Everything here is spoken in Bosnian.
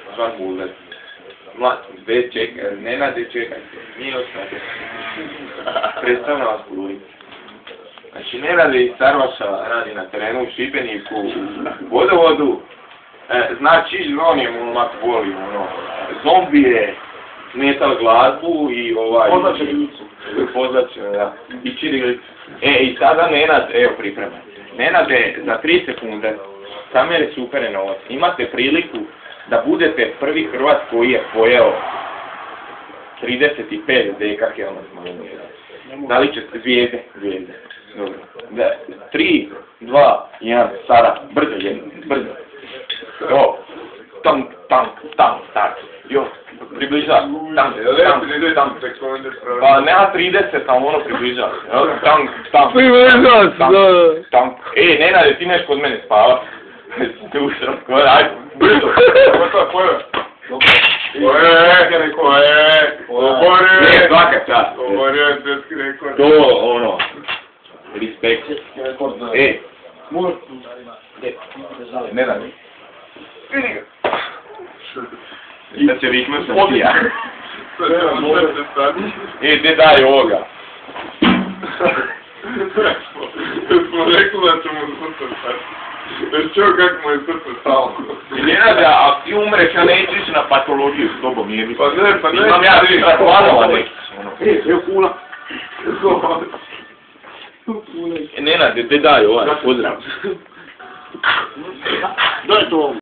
Zvan Bullet. Nenade čekajte, nije ostavite. Predstavno vas govorim. Znači, Nenade iz Sarvaša radi na terenu u Šibeniku, u vodovodu. Znači, on je momak voli, zombije, metal glazbu i pozlačenu, da. I čirilicu. I sada Nenad, evo pripremaj. Nenade, za 3 sekunde, kamere su upere na vas. Imate priliku da budete prvi Hrvat koji je pojeo 35 deka helmut. Da li ćete zvijezde? Dobro. 3, 2, 1, sada, brzo jedno, brzo. Jo, tank, start. Jo, približaj. Tank. Pa nema 30, samo ono približaj. Tank. Približaj se, da. Tank. Nenade, ti neš kod mene spavat. Dušo, ajde, brzo. Pojeo. Ne, svaka čast. To, respekt. Nenade. Vidi ga. Da će viknu sam ti ja. Gdje daj ovoga? Smo rekli da ćemo srce stati. Već čeo kako mu je srce stalo. Nenade, a ti umreš, ja neću ići na patologiju s tobom, nije mi. Pa ne. Imam ja transplanova neki. Evo kuna. Nenade, gdje daj ovaj, pozdrav. Daj to.